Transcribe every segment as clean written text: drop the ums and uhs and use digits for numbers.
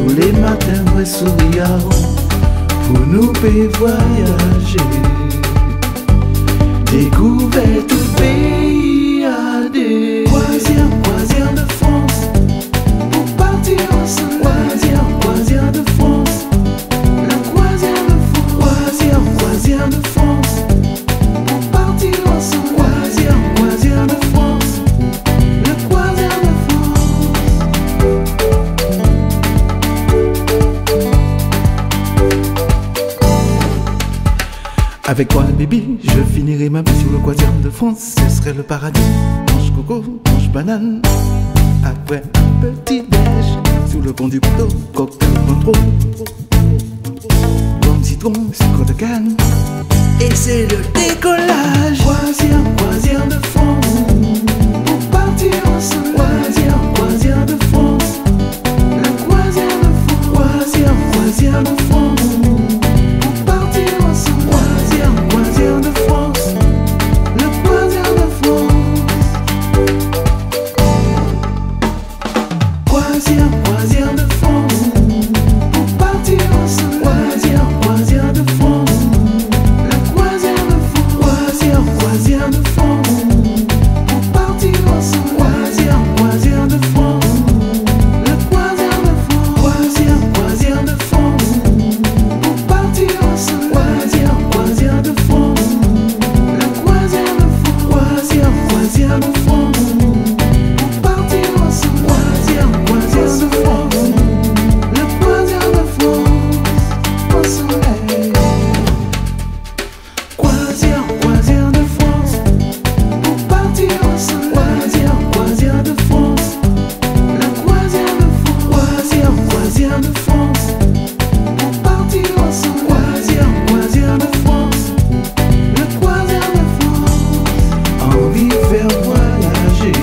Tous les matins, ouais, souriant, pour nous payer voyager. Découvrir tout le pays à des croisières de France. Pour partir ensemble, croisière de France. La croisière de France, croisière de France. Pour partir ensemble, croisière de France. La croisière de France. Avec toi, baby, je finirai ma vie sur le croisière de France. Ce serait le paradis. Mange coco, mange banane. Après un petit déj, sous le pont du bateau, cocktail contrôle. Pomme citron, sucre de canne. Et c'est le décollage. Croisière de France. Pour partir ensemble. Croisière de France. La croisière de France. Croisière de France. Pour partir ensemble. Croisière de France. La croisière de France. Croisière de France. Pour partir ensemble. Croisière de France. La croisière de France. Croisière de France. Pour partir ensemble. Croisière de France. La croisière de France. Croisière de France. Pour partir ensemble. Croisière de France. La croisière de France. Croisière de France. Pour partir ensemble. Croisière de France. La croisière de France. Au soleil. Croisière de France. Pour partir ensemble. Croisière de France. La croisière de France. Croisière de France. Pour partir ensemble. Croisière de France. La croisière de France. Envie de faire voyager,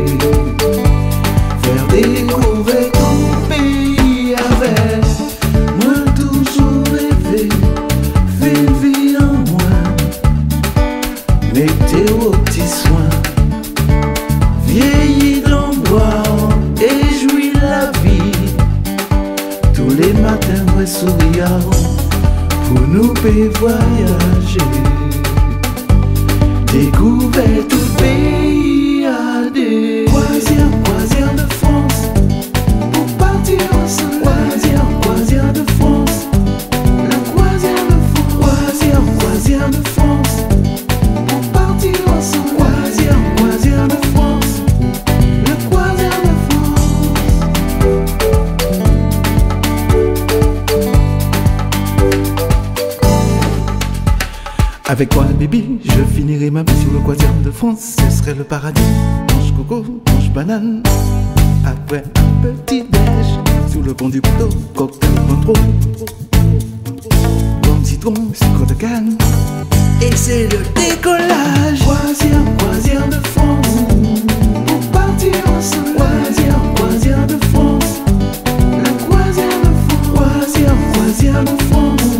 faire découvrir ton pays avec moi, toujours rêvé, fais une vie en moi. Mettez aux petits soins, vieillis dans le bois et jouis la vie. Tous les matins, ouais, souriant, pour nous payer voyager. Découvrir tout le pays à des croisières de France. Pour partir ensemble, croisière de France. La croisière de France, croisière de France. Pour partir ensemble, croisière de France. La croisière de France. Avec toi, baby, je finirai ma vie sur le croisière de France. Ce serait le paradis. Mange coco, mange banane. Après un petit déj, sous le pont du bateau, cocktail contrôle. Pomme citron, sucre de canne. Et c'est le décollage. Croisière de France. Pour partir ensemble. Croisière de France. La croisière de France. Croisière de France.